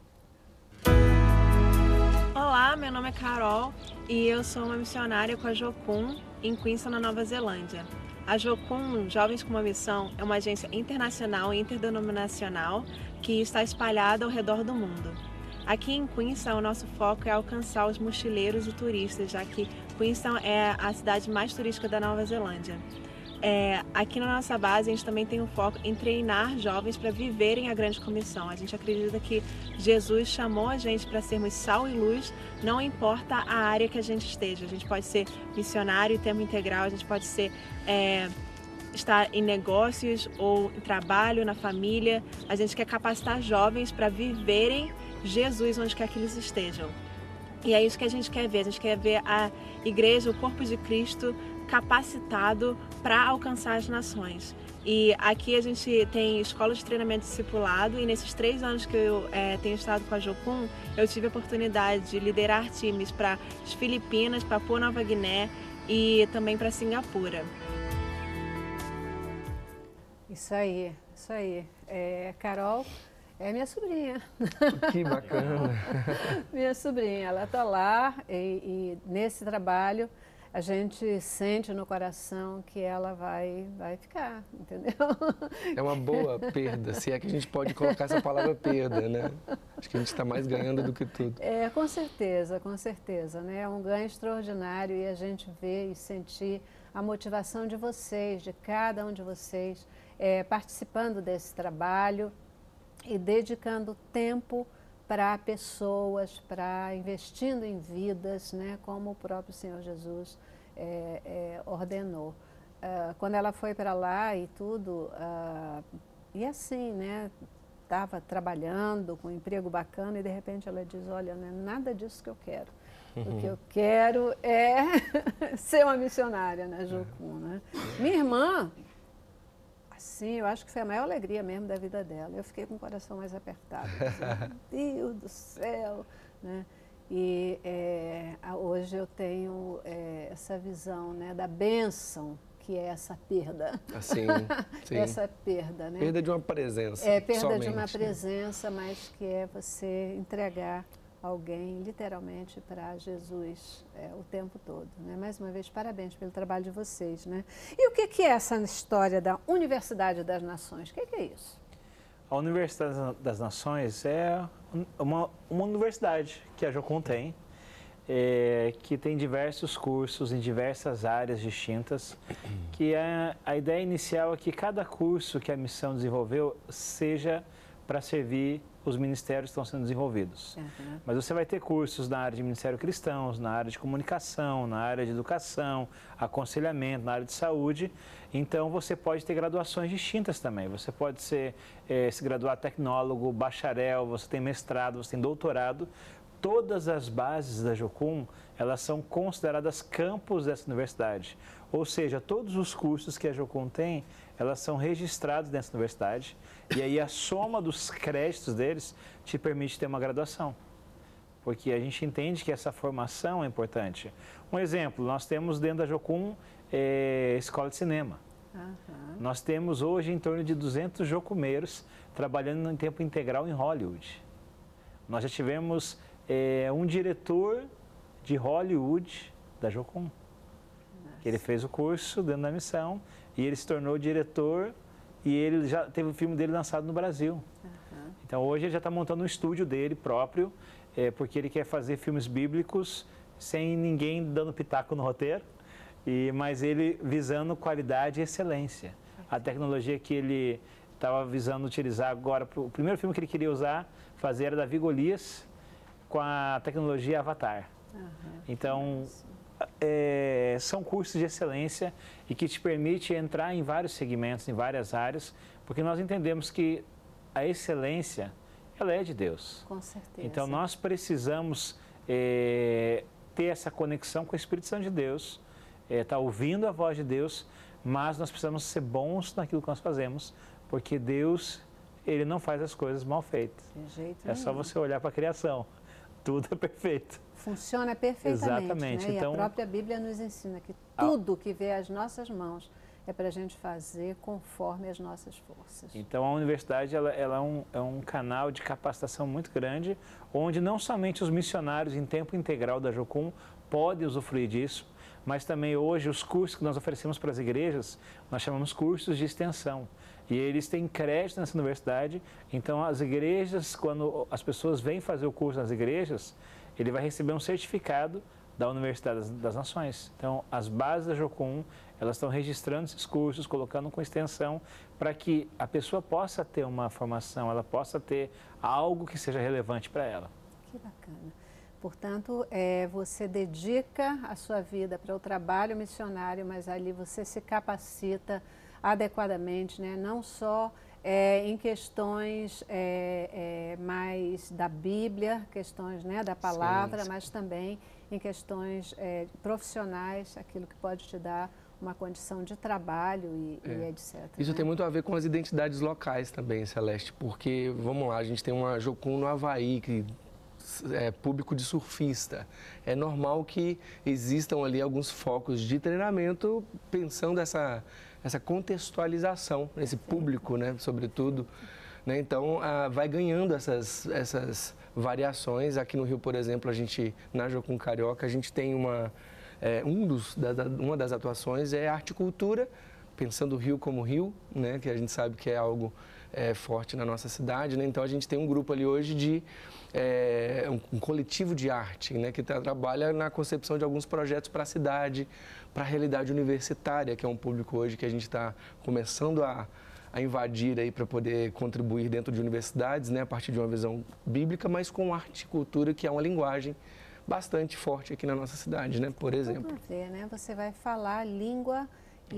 Olá, meu nome é Carol e eu sou uma missionária com a Jocum em Queenstown, na Nova Zelândia. A Jocum, Jovens com uma Missão, é uma agência internacional e interdenominacional que está espalhada ao redor do mundo. Aqui em Queenstown, o nosso foco é alcançar os mochileiros e turistas, já que Queenstown é a cidade mais turística da Nova Zelândia. Aqui na nossa base, a gente também tem um foco em treinar jovens para viverem a grande comissão. A gente acredita que Jesus chamou a gente para sermos sal e luz, não importa a área que a gente esteja. A gente pode ser missionário em tempo integral, a gente pode ser estar em negócios ou em trabalho, na família. A gente quer capacitar jovens para viverem Jesus onde quer que eles estejam. E é isso que a gente quer ver. A gente quer ver a igreja, o corpo de Cristo, capacitado para alcançar as nações. E aqui a gente tem escola de treinamento discipulado, e nesses 3 anos que eu tenho estado com a Jocum, eu tive a oportunidade de liderar times para as Filipinas, Papua Nova Guiné e também para Singapura. Isso aí, isso aí. Carol é minha sobrinha. Que bacana. Minha sobrinha, ela está lá e nesse trabalho a gente sente no coração que ela vai ficar, entendeu? É uma boa perda, se é que a gente pode colocar essa palavra perda, né? Acho que a gente está mais ganhando do que tudo. Com certeza, né? É um ganho extraordinário e a gente vê e sentir a motivação de vocês, de cada um de vocês, participando desse trabalho e dedicando tempo para pessoas, para investindo em vidas, né, como o próprio Senhor Jesus ordenou. Quando ela foi para lá e tudo, e assim, né, estava trabalhando com um emprego bacana e de repente ela diz, olha, não é nada disso que eu quero. O que eu quero é ser uma missionária, né, Jocum, né? Minha irmã, assim, eu acho que foi a maior alegria mesmo da vida dela. Eu fiquei com o coração mais apertado. Meu Deus do céu, né? E hoje eu tenho essa visão, né, da bênção que é essa perda. Sim. Essa perda, né? Perda de uma presença. Perda somente, de uma né? presença, mas que é você entregar alguém literalmente para Jesus o tempo todo, né? Mais uma vez, parabéns pelo trabalho de vocês, né? E o que é essa história da Universidade das Nações? O que é isso? A Universidade das Nações é uma universidade que a Jocum tem. que tem diversos cursos em diversas áreas distintas, que a ideia inicial é que cada curso que a missão desenvolveu seja para servir os ministérios que estão sendo desenvolvidos. Uhum. Mas você vai ter cursos na área de ministério cristãos, na área de comunicação, na área de educação, aconselhamento, na área de saúde. Então, você pode ter graduações distintas também. Você pode se graduar tecnólogo, bacharel, você tem mestrado, você tem doutorado. Todas as bases da Jocum, elas são consideradas campus dessa universidade. Ou seja, todos os cursos que a Jocum tem, elas são registrados dentro da universidade. E aí a soma dos créditos deles te permite ter uma graduação. Porque a gente entende que essa formação é importante. Um exemplo, nós temos dentro da Jocum escola de cinema. Uhum. Nós temos hoje em torno de 200 jocumeiros trabalhando em tempo integral em Hollywood. Nós já tivemos um diretor de Hollywood da Jocum. Ele fez o curso dentro da missão e ele se tornou diretor e ele já teve o filme dele lançado no Brasil. Uhum. Então hoje ele já está montando um estúdio dele próprio, porque ele quer fazer filmes bíblicos sem ninguém dando pitaco no roteiro, mas ele visando qualidade e excelência. A tecnologia que ele estava visando utilizar agora, o primeiro filme que ele queria fazer era Davi e Golias com a tecnologia Avatar. Uhum. Então, são cursos de excelência e que te permite entrar em vários segmentos, em várias áreas, porque nós entendemos que a excelência, ela é de Deus. Com certeza. Então, nós precisamos ter essa conexão com o Espírito Santo de Deus, estar ouvindo a voz de Deus, mas nós precisamos ser bons naquilo que nós fazemos, porque Deus, Ele não faz as coisas mal feitas. De jeito nenhum. Só você olhar para a criação. Tudo é perfeito. Funciona perfeitamente. Exatamente. Né? Então, e a própria Bíblia nos ensina que tudo que vê às nossas mãos é para a gente fazer conforme as nossas forças. Então, a universidade ela é um canal de capacitação muito grande, onde não somente os missionários em tempo integral da Jocum podem usufruir disso, mas também hoje os cursos que nós oferecemos para as igrejas, nós chamamos cursos de extensão. E eles têm crédito nessa universidade, então as igrejas, quando as pessoas vêm fazer o curso nas igrejas, ele vai receber um certificado da Universidade das Nações. Então, as bases da Jocum, elas estão registrando esses cursos, colocando com extensão, para que a pessoa possa ter uma formação, ela possa ter algo que seja relevante para ela. Que bacana. Portanto, você dedica a sua vida para o trabalho missionário, mas ali você se capacita adequadamente, né? Não só em questões mais da Bíblia, questões, né, da palavra, sim, mas também em questões profissionais, aquilo que pode te dar uma condição de trabalho e etc. Isso, né? Tem muito a ver com as identidades locais também, Celeste, porque, vamos lá, a gente tem uma Jocum no Havaí, que é público de surfista. É normal que existam ali alguns focos de treinamento pensando essa contextualização, esse público, né, sobretudo. Né? Então, vai ganhando essas variações. Aqui no Rio, por exemplo, na Jocum Carioca, a gente tem uma das atuações é arte e cultura, pensando o Rio como Rio, né, que a gente sabe que é algo forte na nossa cidade. Né? Então, a gente tem um grupo ali hoje de um coletivo de arte, né, que trabalha na concepção de alguns projetos para a cidade, para a realidade universitária, que é um público hoje que a gente está começando a invadir aí para poder contribuir dentro de universidades, né, a partir de uma visão bíblica, mas com arte e cultura, que é uma linguagem bastante forte aqui na nossa cidade, né, por exemplo. Tudo a ver, né? Você vai falar a língua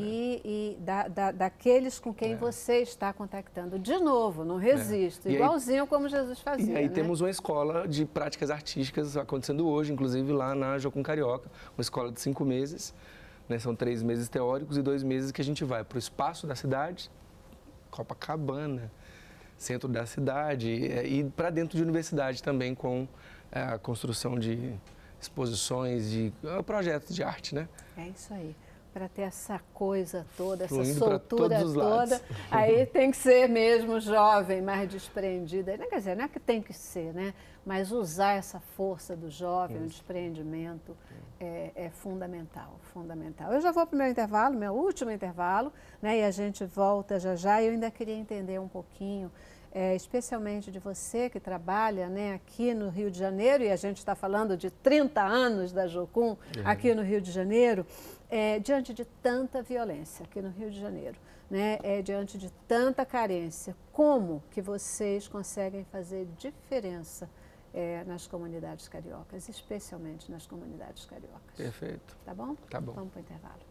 daqueles com quem você está contactando. De novo, não resisto, igualzinho como Jesus fazia. E aí, né? Temos uma escola de práticas artísticas acontecendo hoje, inclusive lá na Jocum Carioca, uma escola de 5 meses, né? São 3 meses teóricos e 2 meses que a gente vai para o espaço da cidade, Copacabana, centro da cidade, e para dentro de universidade também, com a construção de exposições, de projetos de arte, né? É isso aí. Para ter essa coisa toda, essa Fluindo soltura toda, aí tem que ser mesmo jovem, mais desprendida. Quer dizer, não é que tem que ser, né? Mas usar essa força do jovem, o desprendimento, é fundamental, fundamental. Eu já vou para o meu intervalo, meu último intervalo, né? E a gente volta já já. Eu ainda queria entender um pouquinho especialmente de você que trabalha, né, aqui no Rio de Janeiro, e a gente está falando de 30 anos da Jocum aqui no Rio de Janeiro, diante de tanta violência aqui no Rio de Janeiro, né, diante de tanta carência, como que vocês conseguem fazer diferença nas comunidades cariocas, especialmente nas comunidades cariocas? Perfeito. Tá bom? Tá bom. Vamos para o intervalo.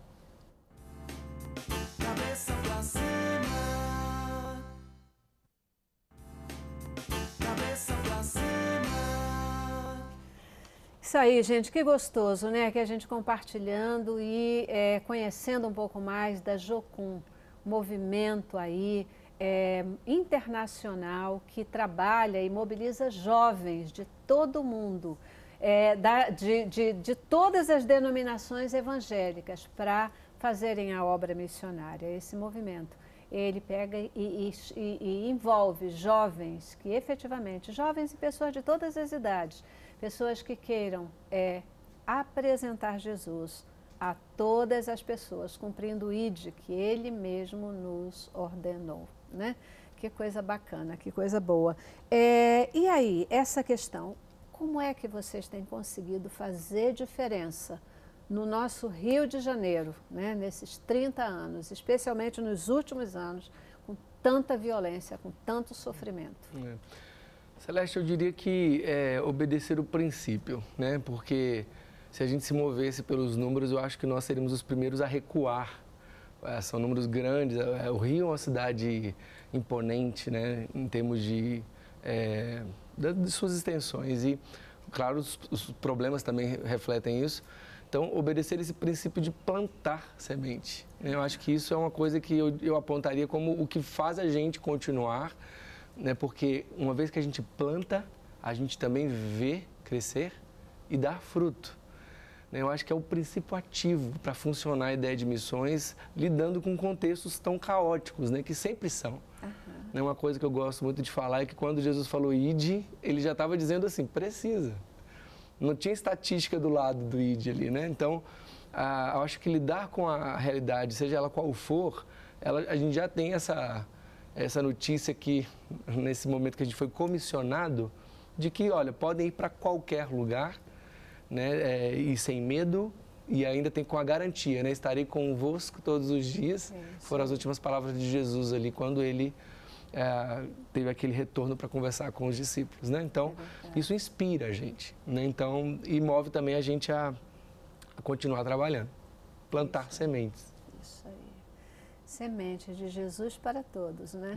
Cabeça pra cima. Cabeça pra cima. Isso aí, gente, que gostoso, né? Que a gente compartilhando e conhecendo um pouco mais da Jocum, movimento aí internacional que trabalha e mobiliza jovens de todo o mundo, de todas as denominações evangélicas para fazerem a obra missionária. Esse movimento, ele pega e envolve jovens que efetivamente, jovens e pessoas de todas as idades, pessoas que queiram apresentar Jesus a todas as pessoas, cumprindo o ID que Ele mesmo nos ordenou, né? Que coisa bacana, que coisa boa. E aí, essa questão, como é que vocês têm conseguido fazer diferença no nosso Rio de Janeiro, né? Nesses 30 anos, especialmente nos últimos anos, com tanta violência, com tanto sofrimento? Celeste, eu diria que obedecer o princípio, né? Porque se a gente se movesse pelos números, eu acho que nós seríamos os primeiros a recuar. São números grandes. O Rio é uma cidade imponente, né? Em termos de suas extensões. E, claro, os problemas também refletem isso. Então, obedecer esse princípio de plantar semente. Eu acho que isso é uma coisa que eu apontaria como o que faz a gente continuar, né? Porque uma vez que a gente planta, a gente também vê crescer e dar fruto. Eu acho que é o princípio ativo para funcionar a ideia de missões, lidando com contextos tão caóticos, né? Que sempre são. Uma coisa que eu gosto muito de falar é que quando Jesus falou ide, ele já estava dizendo assim, precisa. Não tinha estatística do lado do ID ali, né? Então, eu acho que lidar com a realidade, seja ela qual for, a gente já tem essa notícia que, nesse momento que a gente foi comissionado, de que, olha, podem ir para qualquer lugar, né? E sem medo, e ainda tem com a garantia, né? Estarei convosco todos os dias. Foram as últimas palavras de Jesus ali, quando ele teve aquele retorno para conversar com os discípulos, né? Então, isso inspira a gente, né? Então, e move também a gente a continuar trabalhando, plantar sementes. Isso aí. Semente de Jesus para todos, né?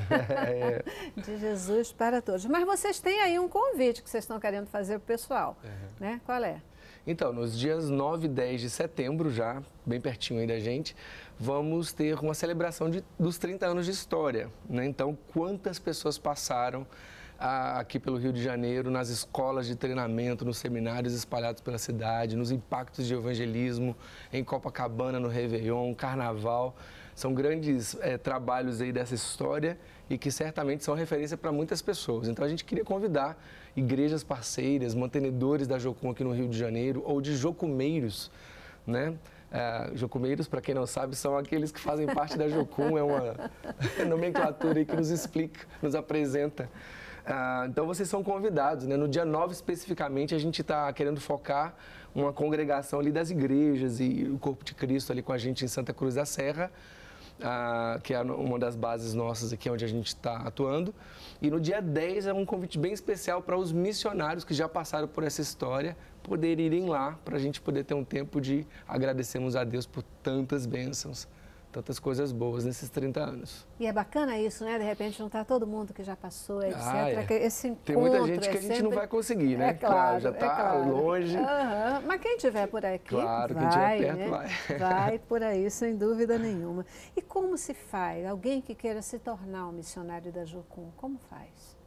De Jesus para todos. Mas vocês têm aí um convite que vocês estão querendo fazer para o pessoal, né? Qual é? Então, nos dias 9 e 10 de setembro, já bem pertinho aí da gente, vamos ter uma celebração dos 30 anos de história, né? Então, quantas pessoas passaram aqui pelo Rio de Janeiro, nas escolas de treinamento, nos seminários espalhados pela cidade, nos impactos de evangelismo, em Copacabana, no Réveillon, Carnaval. São grandes trabalhos aí dessa história e que certamente são referência para muitas pessoas. Então, a gente queria convidar igrejas parceiras, mantenedores da Jocum aqui no Rio de Janeiro, ou de jocumeiros, né? Jocumeiros, para quem não sabe, são aqueles que fazem parte da Jocum, é uma nomenclatura aí que nos explica, nos apresenta. Então, vocês são convidados, né? No dia 9, especificamente, a gente está querendo focar uma congregação ali das igrejas e o Corpo de Cristo ali com a gente em Santa Cruz da Serra, que é uma das bases nossas aqui onde a gente está atuando. E no dia 10 é um convite bem especial para os missionários que já passaram por essa história poderem irem lá, para a gente poder ter um tempo de agradecermos a Deus por tantas bênçãos, tantas coisas boas nesses 30 anos. E é bacana isso, né? De repente juntar todo mundo que já passou, etc. Esse encontro, tem muita gente que a gente não vai conseguir, né? Claro, já está longe. Mas quem estiver por aqui, claro, vai, quem estiver perto, né? vai por aí, sem dúvida nenhuma. E como se faz? Alguém que queira se tornar um missionário da Jocum, como faz?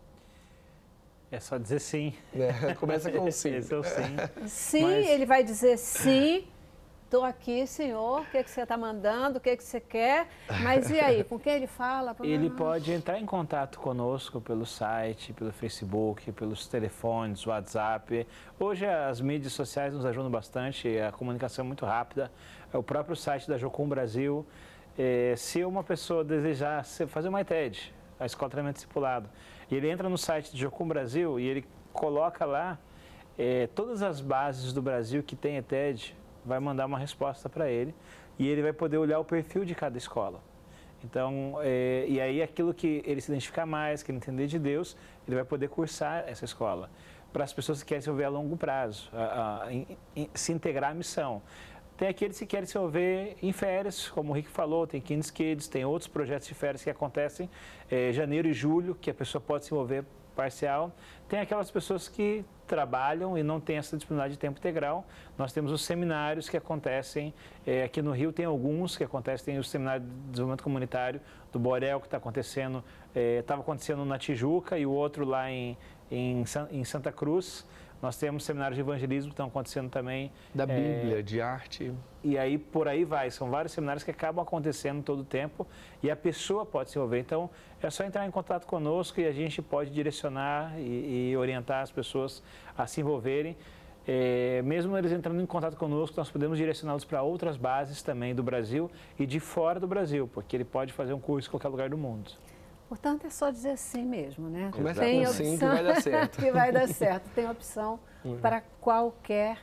É só dizer sim. Começa com sim. Esse é o sim. Sim, ele vai dizer sim. Estou aqui, senhor, o que você está mandando, o que você quer, mas e aí, com quem ele fala? Ele pode entrar em contato conosco pelo site, pelo Facebook, pelos telefones, WhatsApp. Hoje as mídias sociais nos ajudam bastante, a comunicação é muito rápida. É o próprio site da Jocum Brasil. Se uma pessoa desejar fazer uma TED, a Escola de Treinamento Discipulado. E ele entra no site de Jocum Brasil e ele coloca lá todas as bases do Brasil que tem ETED, vai mandar uma resposta para ele e ele vai poder olhar o perfil de cada escola. Então, e aí aquilo que ele se identificar mais, que ele entender de Deus, ele vai poder cursar essa escola. Para as pessoas que querem se envolver a longo prazo, se integrar à missão. Tem aqueles que querem se envolver em férias, como o Rick falou, tem Kings Kids, tem outros projetos de férias que acontecem janeiro e julho, que a pessoa pode se envolver parcial. Tem aquelas pessoas que trabalham e não têm essa disponibilidade de tempo integral. Nós temos os seminários que acontecem, aqui no Rio tem alguns que acontecem, tem o Seminário de Desenvolvimento Comunitário do Borel, que está acontecendo, estava acontecendo na Tijuca e o outro lá em Santa Cruz. Nós temos seminários de evangelismo que estão acontecendo também. Da Bíblia, de arte. E aí, por aí vai. São vários seminários que acabam acontecendo todo o tempo e a pessoa pode se envolver. Então, é só entrar em contato conosco e a gente pode direcionar e orientar as pessoas a se envolverem. Mesmo eles entrando em contato conosco, nós podemos direcioná-los para outras bases também do Brasil e de fora do Brasil, porque ele pode fazer um curso em qualquer lugar do mundo. Portanto, é só dizer sim mesmo, né? Começa tem com opção, sim que vai dar certo. que vai dar certo. Tem opção para qualquer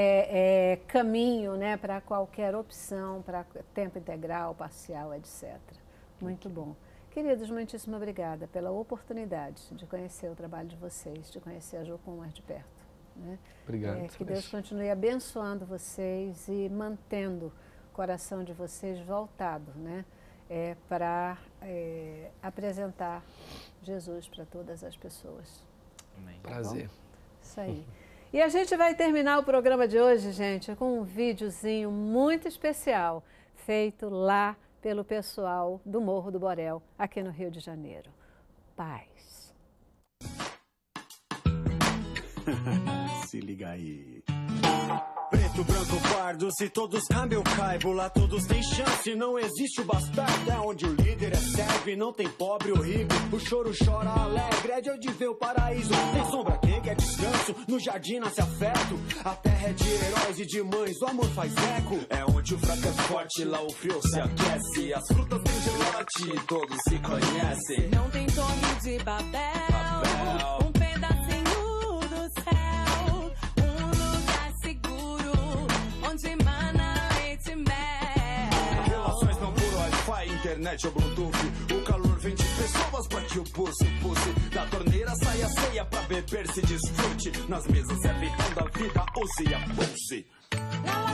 caminho, né? Para qualquer opção, para tempo integral, parcial, etc. Muito bom. Queridos, muitíssimo obrigada pela oportunidade de conhecer o trabalho de vocês, de conhecer a Jocum mais de perto. Né? Obrigado. Que Deus continue abençoando vocês e mantendo o coração de vocês voltado, né? Para apresentar Jesus para todas as pessoas. Amém. Prazer. Tá, isso aí. E a gente vai terminar o programa de hoje, gente, com um videozinho muito especial, feito lá pelo pessoal do Morro do Borel, aqui no Rio de Janeiro. Paz. Se liga aí. Preto, branco, pardo, se todos caem eu caibo. Lá todos têm chance, não existe o bastardo. É onde o líder serve, não tem pobre ou rico. O choro chora alegre, é de onde vê o paraíso. Tem sombra quem quer descanso, no jardim nasce afeto. A terra é de heróis e de mães, o amor faz eco. É onde o fraco é forte, lá o frio se aquece. As frutas têm gelote, todos se conhecem. Não tem torre de Babel, um pedacinho do céu. Onde emana leite e mel. Relações não por Wi-Fi, internet ou Bluetooth. O calor vem de pessoas pra que o pulse da torneira sai a ceia pra beber se desfrute. Nas mesas é picando a vida, use e a pulse.